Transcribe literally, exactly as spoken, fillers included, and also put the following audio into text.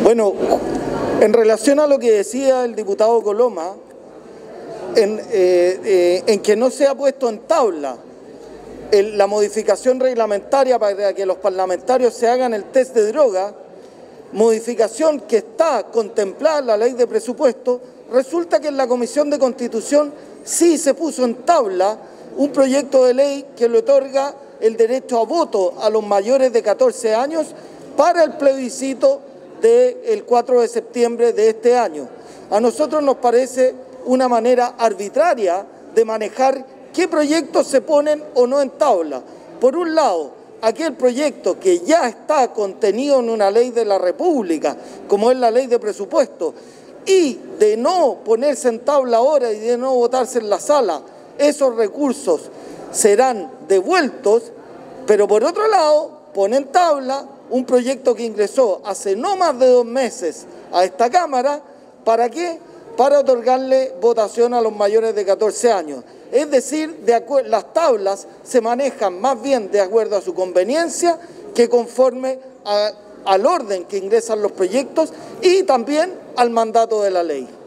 Bueno, en relación a lo que decía el diputado Coloma, en, eh, eh, en que no se ha puesto en tabla el, la modificación reglamentaria para que los parlamentarios se hagan el test de droga, modificación que está contemplada en la ley de presupuesto, resulta que en la Comisión de Constitución sí se puso en tabla un proyecto de ley que le otorga el derecho a voto a los mayores de catorce años para el plebiscito del cuatro de septiembre de este año. A nosotros nos parece una manera arbitraria de manejar qué proyectos se ponen o no en tabla. Por un lado, aquel proyecto que ya está contenido en una ley de la República, como es la ley de presupuesto, y de no ponerse en tabla ahora y de no votarse en la sala, esos recursos serán devueltos, pero por otro lado, pone en tabla un proyecto que ingresó hace no más de dos meses a esta Cámara. ¿Para qué? Para otorgarle votación a los mayores de catorce años. Es decir, de las tablas se manejan más bien de acuerdo a su conveniencia que conforme a, al orden que ingresan los proyectos y también al mandato de la ley.